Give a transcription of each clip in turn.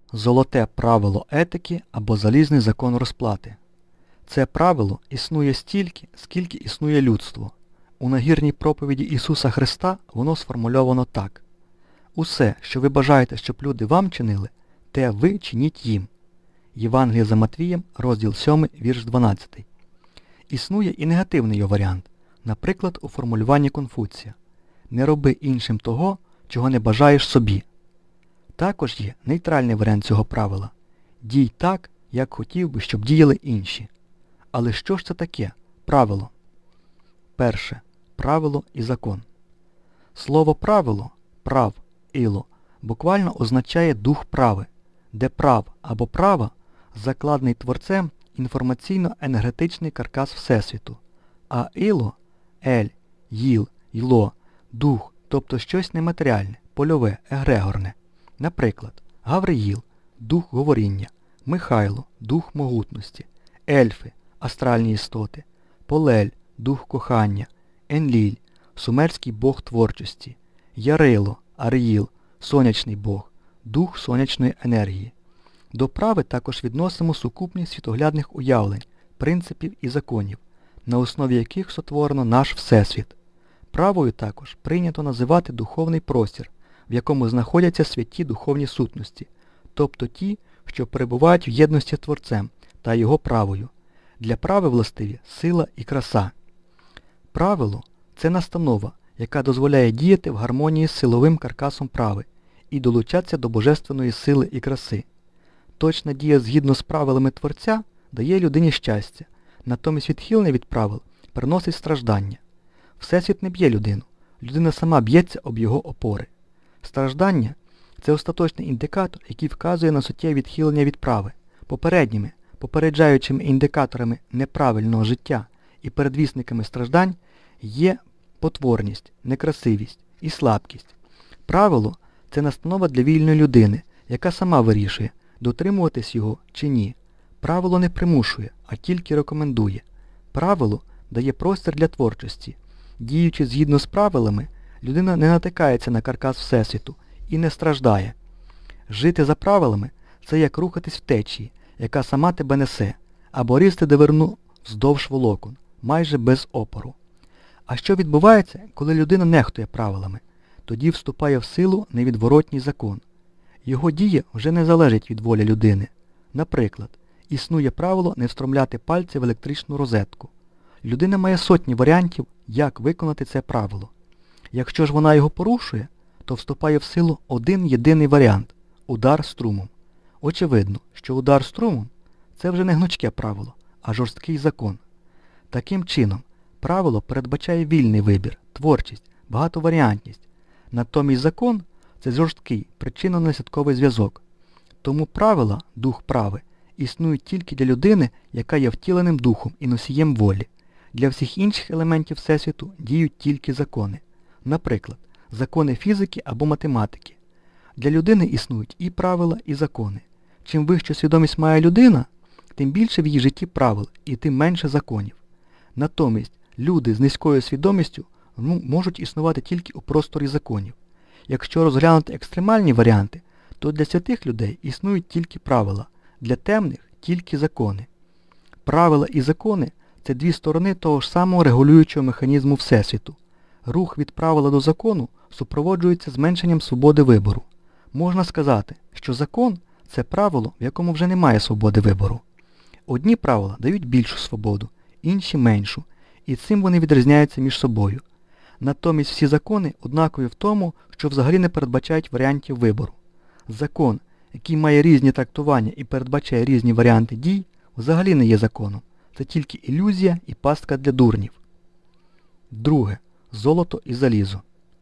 золоте правило етики або залізний закон розплати. Це правило існує стільки, скільки існує людство. У нагірній проповіді Ісуса Христа воно сформульовано так. Усе, що ви бажаєте, щоб люди вам чинили, те ви чиніть їм. Євангеліє за Матвієм, розділ 7, вірш 12. Існує і негативний його варіант, наприклад, у формулюванні Конфуція. Не роби іншим того, чого не бажаєш собі. Також є нейтральний варіант цього правила. Дій так, як хотів би, щоб діяли інші. Але що ж це таке правило? Перше. Правило і закон. Слово правило, прав, іло, буквально означає дух прави, де прав або права закладений творцем інформаційно-енергетичний каркас Всесвіту, а іло, ель, їл, йло, дух, тобто щось нематеріальне, польове, егрегорне. Наприклад, Гавриїл – дух говоріння, Михайло – дух могутності, ельфи – астральні істоти, Полель – дух кохання, Енліль – сумерський бог творчості, Ярило – Аріїл – сонячний бог, дух сонячної енергії. До прави також відносимо сукупність світоглядних уявлень, принципів і законів, на основі яких сотворено наш Всесвіт. Правою також прийнято називати духовний простір, в якому знаходяться святі духовні сутності, тобто ті, що перебувають в єдності з Творцем та його правою. Для прави властиві сила і краса. Правило – це настанова, яка дозволяє діяти в гармонії з силовим каркасом прави і долучатися до божественної сили і краси. Точна дія згідно з правилами Творця дає людині щастя, натомість відхилення від правил приносить страждання. Всесвіт не б'є людину, людина сама б'ється об його опори. Страждання – це остаточний індикатор, який вказує на суттєве відхилення від прави. Попереджаючими індикаторами неправильного життя і передвісниками страждань є потворність, некрасивість і слабкість. Правило – це настанова для вільної людини, яка сама вирішує, дотримуватись його чи ні. Правило не примушує, а тільки рекомендує. Правило дає простір для творчості. Діючи згідно з правилами, людина не натикається на каркас Всесвіту і не страждає. Жити за правилами – це як рухатись в течії, яка сама тебе несе, або різти дивирну вздовж волокон, майже без опору. А що відбувається, коли людина нехтує правилами? Тоді вступає в силу невідворотній закон. Його дія вже не залежить від волі людини. Наприклад, існує правило не встромляти пальці в електричну розетку. Людина має сотні варіантів, як виконати це правило. Якщо ж вона його порушує, то вступає в силу один єдиний варіант – удар струмом. Очевидно, що удар струмом – це вже не гнучке правило, а жорсткий закон. Таким чином, правило передбачає вільний вибір, творчість, багатоваріантність. Натомість закон – це жорсткий, причинно-наслідковий зв'язок. Тому правила, дух прави, існують тільки для людини, яка є втіленим духом і носієм волі. Для всіх інших елементів Всесвіту діють тільки закони. Наприклад, закони фізики або математики. Для людини існують і правила, і закони. Чим вищу свідомість має людина, тим більше в її житті правил і тим менше законів. Натомість, люди з низькою свідомістю можуть існувати тільки у просторі законів. Якщо розглянути екстремальні варіанти, то для святих людей існують тільки правила, для темних – тільки закони. Правила і закони – це дві сторони того ж самого регулюючого механізму Всесвіту. Рух від правила до закону супроводжується зменшенням свободи вибору. Можна сказати, що закон – це правило, в якому вже немає свободи вибору. Одні правила дають більшу свободу, інші – меншу, і цим вони відрізняються між собою. Натомість всі закони однакові в тому, що взагалі не передбачають варіантів вибору. Закон, який має різні трактування і передбачає різні варіанти дій, взагалі не є законом. Це тільки ілюзія і пастка для дурнів. Друге. Золото і залізо.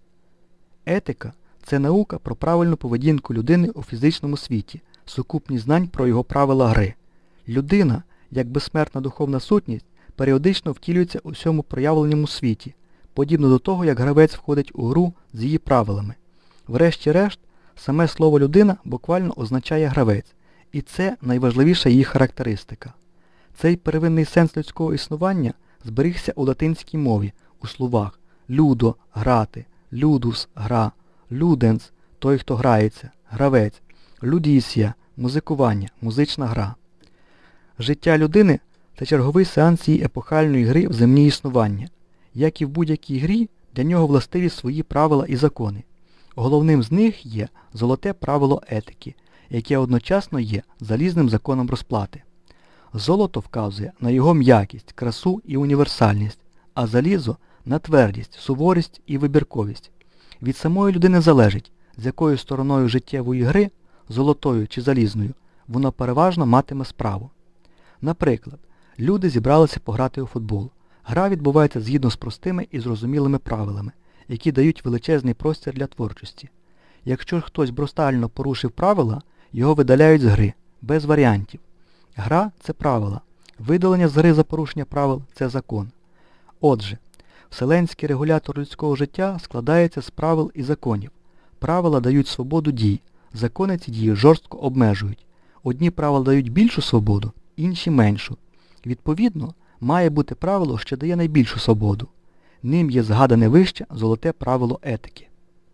Етика – це наука про правильну поведінку людини у фізичному світі, сукупність знань про його правила гри. Людина, як безсмертна духовна сутність, періодично втілюється у всьому проявленому світі, подібно до того, як гравець входить у гру з її правилами. Врешті-решт, саме слово «людина» буквально означає «гравець», і це найважливіша її характеристика. Цей первинний сенс людського існування зберігся у латинській мові, у словах «людо» – грати, «людус» – гра, «люденс» – той, хто грається, гравець, «людісія» Музикування, музична гра. Життя людини – це черговий сеанс її епохальної гри в земні існування. Як і в будь-якій грі, для нього властиві свої правила і закони. Головним з них є золоте правило етики, яке одночасно є залізним законом розплати. Золото вказує на його м'якість, красу і універсальність, а залізо – на твердість, суворість і вибірковість. Від самої людини залежить, з якою стороною життєвої гри, золотою чи залізною, воно переважно матиме справу. Наприклад, люди зібралися пограти у футбол. Гра відбувається згідно з простими і зрозумілими правилами, які дають величезний простір для творчості. Якщо хтось брутально порушив правила, його видаляють з гри, без варіантів. Гра – це правила. Видалення з гри за порушення правил – це закон. Отже, вселенський регулятор людського життя складається з правил і законів. Правила дають свободу дій, закони ці дії жорстко обмежують. Одні правила дають більшу свободу, інші меншу. Відповідно, має бути правило, що дає найбільшу свободу. Ним є згадане вище золоте правило етики.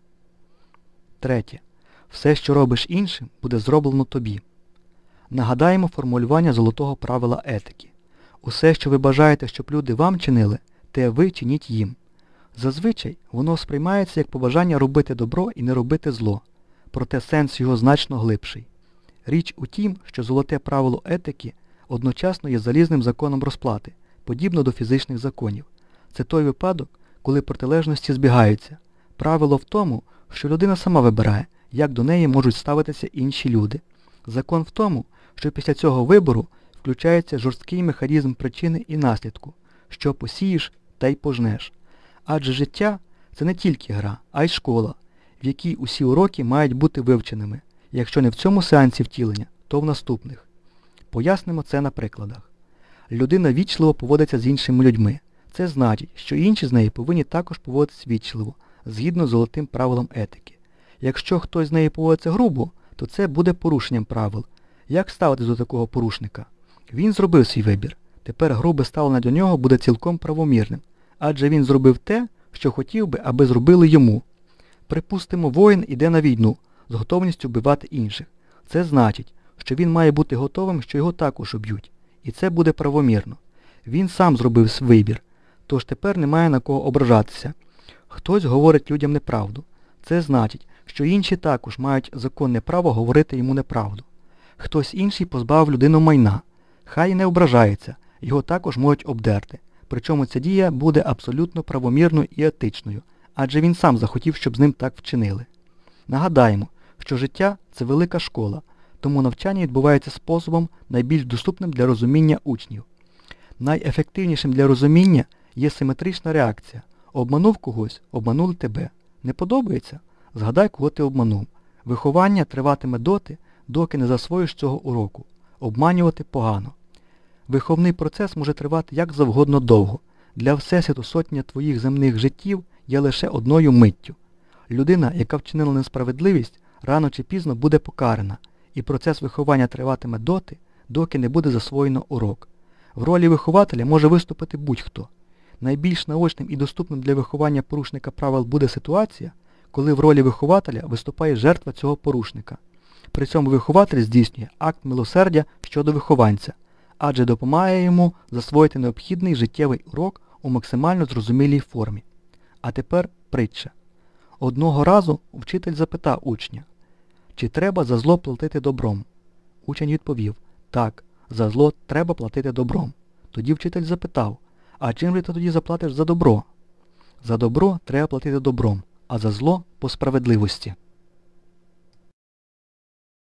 Третє. Все, що робиш іншим, буде зроблено тобі. Нагадаємо формулювання золотого правила етики. Усе, що ви бажаєте, щоб люди вам чинили, те ви чиніть їм. Зазвичай воно сприймається як побажання робити добро і не робити зло, проте сенс його значно глибший. Річ у тім, що золоте правило етики одночасно є залізним законом розплати, подібно до фізичних законів. Це той випадок, коли протилежності збігаються. Правило в тому, що людина сама вибирає, як до неї можуть ставитися інші люди. Закон в тому, що після цього вибору включається жорсткий механізм причини і наслідку, що посієш, та й пожнеш. Адже життя – це не тільки гра, а й школа, в якій усі уроки мають бути вивченими. Якщо не в цьому сеансі втілення, то в наступних. Пояснимо це на прикладах. Людина вічливо поводиться з іншими людьми. Це значить, що інші з неї повинні також поводитися вічливо, згідно з золотим правилом етики. Якщо хтось з неї поводиться грубо, то це буде порушенням правил. Як ставитись до такого порушника? Він зробив свій вибір. Тепер грубе ставлення до нього буде цілком правомірним, адже він зробив те, що хотів би, аби зробили йому. Припустимо, воїн іде на війну з готовністю вбивати інших. Це значить, що він має бути готовим, що його також уб'ють. І це буде правомірно. Він сам зробив свій вибір, тож тепер немає на кого ображатися. Хтось говорить людям неправду. Це значить, що інші також мають законне право говорити йому неправду. Хтось інший позбавив людину майна. Хай не ображається, його також можуть обдерти. Причому ця дія буде абсолютно правомірною і етичною, адже він сам захотів, щоб з ним так вчинили. Нагадаємо, що життя – це велика школа, тому навчання відбувається способом, найбільш доступним для розуміння учнів. Найефективнішим для розуміння є симетрична реакція. Обманув когось – обманули тебе. Не подобається? Згадай, кого ти обманув. Виховання триватиме доти, доки не засвоїш цього уроку. Обманювати погано. Виховний процес може тривати як завгодно довго. Для всесвіту сотня твоїх земних життів є лише одною миттю. Людина, яка вчинила несправедливість, рано чи пізно буде покарана, і процес виховання триватиме доти, доки не буде засвоєно урок. В ролі вихователя може виступити будь-хто. Найбільш наочним і доступним для виховання порушника правил буде ситуація, коли в ролі вихователя виступає жертва цього порушника. При цьому вихователь здійснює акт милосердя щодо вихованця, адже допомагає йому засвоїти необхідний життєвий урок у максимально зрозумілій формі. А тепер притча. Одного разу вчитель запитав учня, чи треба за зло платити добром? Учень відповів, так, за зло треба платити добром. Тоді вчитель запитав, а чим же ти тоді заплатиш за добро? За добро треба платити добром, а за зло – по справедливості.